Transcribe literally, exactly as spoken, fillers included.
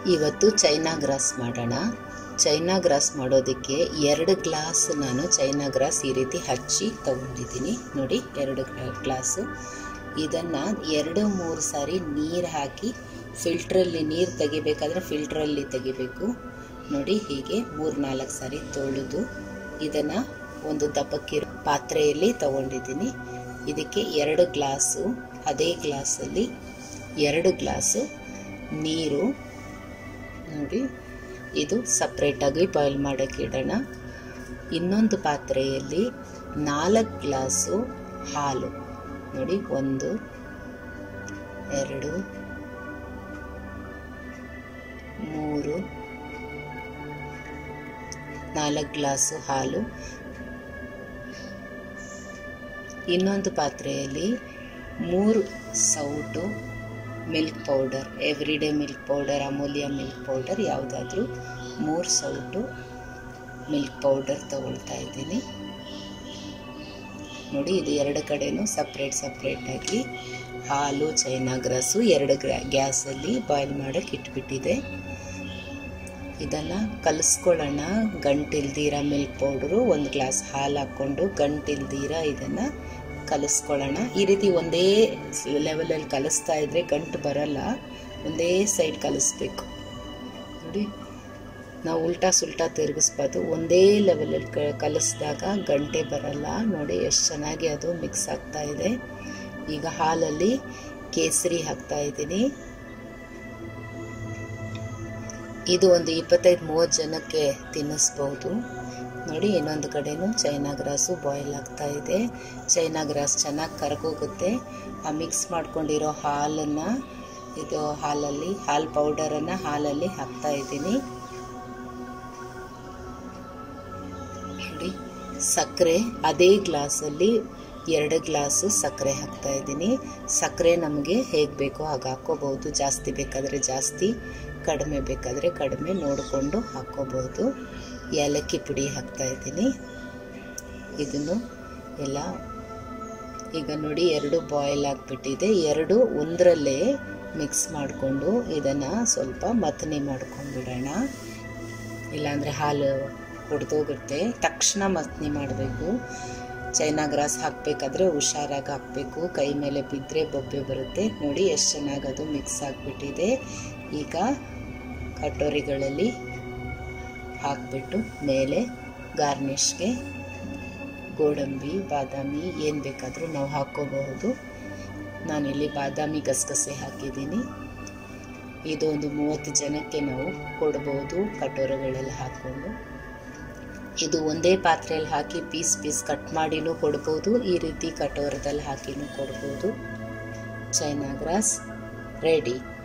ಇವತ್ತು China grass ಮಾಡೋಣ. China grass ಮಾಡೋದಕ್ಕೆ ಎರಡು ಗ್ಲಾಸ್ ನಾನು ಚೈನಾ ಗ್ರಾಸ್ ಈ ರೀತಿ ಹಚ್ಚಿ ತಗೊಂಡಿದ್ದೀನಿ ನೋಡಿ, ಎರಡು ಗ್ಲಾಸು. ಇದನ್ನು ಎರಡು ಮೂರು ಸಾರಿ ನೀರು ಹಾಕಿ ಫಿಲ್ಟ್ರಲ್ಲಿ ನೀರು ತೆಗಿಬೇಕಾದ್ರೆ ಫಿಲ್ಟ್ರಲ್ಲಿ ತೆಗಿಬೇಕು ನೋಡಿ. ಹೀಗೆ ಮೂರು ನಾಲ್ಕು ಸಾರಿ ತೊಳೆದು ಇದನ್ನು ಒಂದು ದಪ್ಪಕ್ಕಿರೋ ಪಾತ್ರೆಯಲ್ಲಿ ತಗೊಂಡಿದ್ದೀನಿ. ಇದಕ್ಕೆ ಎರಡು ಗ್ಲಾಸು, ಅದೇ ಗ್ಲಾಸಲ್ಲಿ ಎರಡು ಗ್ಲಾಸು ನೀರು ನೋಡಿ, ಇದು ಸಪ್ರೇಟಾಗಿ ಬಾಯ್ಲ್ ಮಾಡೋಕ್ಕೆ ಇಡೋಣ. ಇನ್ನೊಂದು ಪಾತ್ರೆಯಲ್ಲಿ ನಾಲ್ಕು ಗ್ಲಾಸು ಹಾಲು ನೋಡಿ, ಒಂದು ಎರಡು ಮೂರು ನಾಲ್ಕು ಗ್ಲಾಸು ಹಾಲು. ಇನ್ನೊಂದು ಪಾತ್ರೆಯಲ್ಲಿ ಮೂರು ಸೌಟು milk powder, everyday milk powder, Amulya milk powder ಯಾವುದಾದ್ರೂ ಮೂರು ಸೌಟು ಮಿಲ್ಕ್ ಪೌಡರ್ ತಗೊಳ್ತಾ ಇದ್ದೀನಿ ನೋಡಿ. ಇದು ಎರಡು ಕಡೆನೂ ಸಪ್ರೇಟ್ ಸಪ್ರೇಟಾಗಿ ಹಾಲು ಚೈನಾ ಗ್ರಾಸು ಎರಡು ಗ್ರಾ ಗ್ಯಾಸಲ್ಲಿ ಬಾಯ್ಲ್ ಮಾಡೋಕ್ಕೆ ಇಟ್ಬಿಟ್ಟಿದೆ. ಇದನ್ನು ಕಲಿಸ್ಕೊಳ್ಳೋಣ. ಗಂಟಿಲ್ದಿರ ಮಿಲ್ಕ್ ಪೌಡರು ಒಂದು ಗ್ಲಾಸ್ ಹಾಲು ಹಾಕ್ಕೊಂಡು ಗಂಟಿಲ್ದಿರ ಇದನ್ನು ಕಲಿಸ್ಕೊಳ್ಳೋಣ. ಈ ರೀತಿ ಒಂದೇ ಲೆವೆಲಲ್ಲಿ ಕಲಿಸ್ತಾ ಇದ್ದರೆ ಗಂಟು ಬರಲ್ಲ, ಒಂದೇ ಸೈಡ್ ಕಲಿಸ್ಬೇಕು ನೋಡಿ. ನಾವು ಉಲ್ಟಾ ಸುಲ್ಟಾ ತಿರುಗಿಸ್ಬಾರ್ದು, ಒಂದೇ ಲೆವೆಲಲ್ಲಿ ಕ ಕಲಿಸಿದಾಗ ಗಂಟೆ ಬರಲ್ಲ ನೋಡಿ. ಎಷ್ಟು ಚೆನ್ನಾಗಿ ಅದು ಮಿಕ್ಸ್ ಆಗ್ತಾ ಇದೆ. ಈಗ ಹಾಲಲ್ಲಿ ಕೇಸರಿ ಹಾಕ್ತಾ ಇದ್ದೀನಿ. ಇದು ಒಂದು ಇಪ್ಪತ್ತೈದು ಮೂವತ್ತು ಜನಕ್ಕೆ ತಿನ್ನಿಸ್ಬೋದು ನೋಡಿ. ಇನ್ನೊಂದು ಕಡೆನೂ ಚೈನಾ ಗ್ರಾಸು ಬಾಯ್ಲ್ ಆಗ್ತಾ ಇದೆ. ಚೈನಾ ಗ್ರಾಸ್ ಚೆನ್ನಾಗಿ ಕರಗೋಗುತ್ತೆ. ಆ ಮಿಕ್ಸ್ ಮಾಡ್ಕೊಂಡಿರೋ ಹಾಲನ್ನು ಇದು ಹಾಲಲ್ಲಿ ಹಾಲು ಪೌಡರನ್ನು ಹಾಲಲ್ಲಿ ಹಾಕ್ತಾ ಇದ್ದೀನಿ ನೋಡಿ. ಸಕ್ಕರೆ ಅದೇ ಗ್ಲಾಸಲ್ಲಿ ಎರಡು ಗ್ಲಾಸು ಸಕ್ಕರೆ ಹಾಕ್ತಾ ಇದ್ದೀನಿ. ಸಕ್ಕರೆ ನಮಗೆ ಹೇಗೆ ಬೇಕೋ ಹಾಗೆ ಹಾಕ್ಕೋಬೋದು, ಜಾಸ್ತಿ ಬೇಕಾದರೆ ಜಾಸ್ತಿ, ಕಡಿಮೆ ಬೇಕಾದರೆ ಕಡಿಮೆ ನೋಡಿಕೊಂಡು ಹಾಕ್ಕೋಬೋದು. ಏಲಕ್ಕಿ ಪುಡಿ ಹಾಕ್ತಾ ಇದ್ದೀನಿ. ಇದನ್ನು ಎಲ್ಲ ಈಗ ನೋಡಿ ಎರಡು ಬಾಯ್ಲ್ ಆಗಿಬಿಟ್ಟಿದೆ. ಎರಡು ಒಂದರಲ್ಲೇ ಮಿಕ್ಸ್ ಮಾಡಿಕೊಂಡು ಇದನ್ನು ಸ್ವಲ್ಪ ಮಥನಿ ಮಾಡ್ಕೊಂಡ್ಬಿಡೋಣ, ಇಲ್ಲಾಂದರೆ ಹಾಲು ಹೊಡೆದೋಗುತ್ತೆ. ತಕ್ಷಣ ಮಥನಿ ಮಾಡಬೇಕು. ಚೈನಾ ಗ್ರಾಸ್ ಹಾಕಬೇಕಾದ್ರೆ ಹುಷಾರಾಗಿ ಹಾಕಬೇಕು, ಕೈ ಮೇಲೆ ಬಿದ್ದರೆ ಬೊಬ್ಬೆ ಬರುತ್ತೆ ನೋಡಿ. ಎಷ್ಟು ಚೆನ್ನಾಗಿ ಅದು ಮಿಕ್ಸ್ ಆಗಿಬಿಟ್ಟಿದೆ. ಈಗ ಕಟೋರಿಗಳಲ್ಲಿ ಹಾಕಿಬಿಟ್ಟು ಮೇಲೆ ಗಾರ್ನಿಷ್ಗೆ ಗೋಡಂಬಿ ಬಾದಾಮಿ ಏನು ಬೇಕಾದರೂ ನಾವು ಹಾಕ್ಕೋಬಹುದು. ನಾನಿಲ್ಲಿ ಬಾದಾಮಿ ಗಸಗಸೆ ಹಾಕಿದ್ದೀನಿ. ಇದು ಒಂದು ಮೂವತ್ತು ಜನಕ್ಕೆ ನಾವು ಕೊಡ್ಬೋದು ಕಟೋರಿಗಳಲ್ಲಿ ಹಾಕ್ಕೊಂಡು. ಇದು ಒಂದೇ ಪಾತ್ರೆಯಲ್ಲಿ ಹಾಕಿ ಪೀಸ್ ಪೀಸ್ ಕಟ್ ಮಾಡಿನೂ ಕೊಡ್ಬೋದು, ಈ ರೀತಿ ಕಟೋರದಲ್ಲಿ ಹಾಕಿನೂ ಕೊಡ್ಬೋದು. China grass ready.